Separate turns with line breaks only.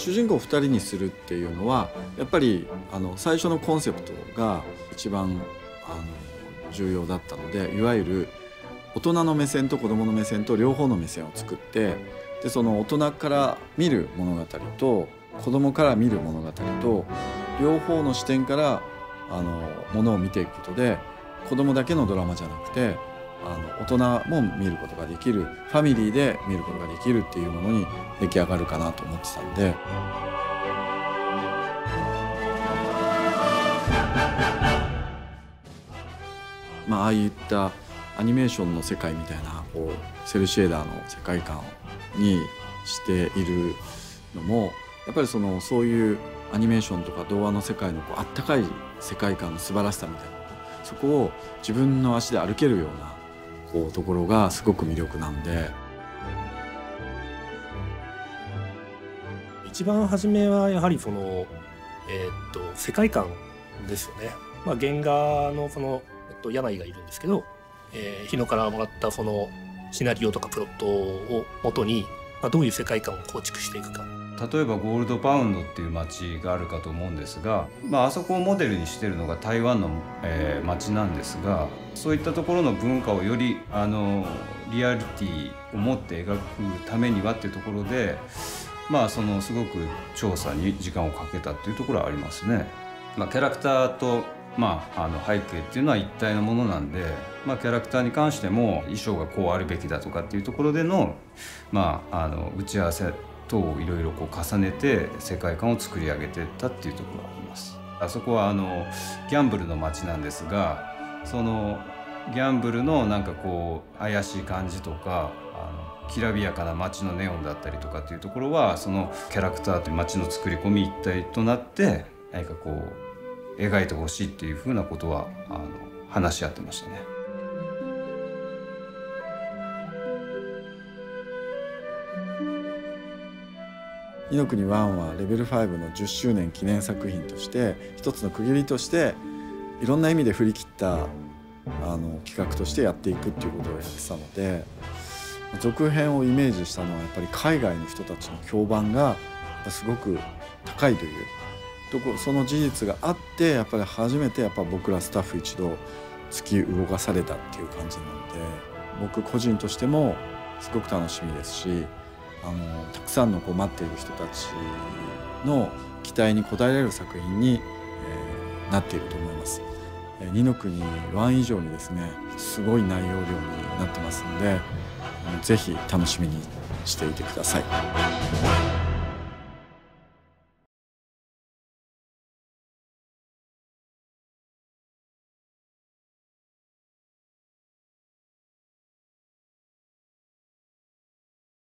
主人公2人にするっていうのはやっぱり最初のコンセプトが一番重要だったので、いわゆる大人の目線と子どもの目線と両方の目線を作って、でその大人から見る物語と子どもから見る物語と両方の視点からものを見ていくことで、子どもだけのドラマじゃなくて大人も見ることができる、ファミリーで見ることができるっていうものに出来上がるかなと思ってたんで。ああいったアニメーションの世界みたいなセルシェーダーの世界観にしているのも、やっぱりそういうアニメーションとか童話の世界のあったかい世界観の素晴らしさみたいな、そこを自分の足で歩けるようなところがすごく魅力なんで。
一番初めはやはり世界観ですよね。原画の柳がいるんですけど、日野からもらったシナリオとかプロットを元に、どういう世界観を構築していくか。
例えばゴールドパウンドっていう町があるかと思うんですが、あそこをモデルにしているのが台湾の、町なんですが、そういったところの文化をよりリアリティを持って描くためにはっていうところで、すごく調査に時間をかけたっていうところはありますね。キャラクターと背景っていうのは一体のものなんで、キャラクターに関しても衣装がこうあるべきだとかっていうところでの、打ち合わせ等をいろいろ重ねて世界観を作り上げていったっていうところがあります。あそこはギャンブルの街なんですが、そのギャンブルの怪しい感じとかきらびやかな街のネオンだったりとかっていうところは、そのキャラクターと街の作り込み一体となって描いてほしいっていうふうなことは話し合ってましたね。
イノ国1はレベル5の10周年記念作品として一つの区切りとしていろんな意味で振り切った企画としてやっていくっていうことをやってたので、続編をイメージしたのはやっぱり海外の人たちの評判がすごく高いというところ、その事実があってやっぱり初めて僕らスタッフ一同突き動かされたっていう感じなので、僕個人としてもすごく楽しみですし、たくさんの待っている人たちの期待に応えられる作品に、なっていると思います。二の国1以上にですね、すごい内容量になってますので、ぜひ楽しみにしていてください。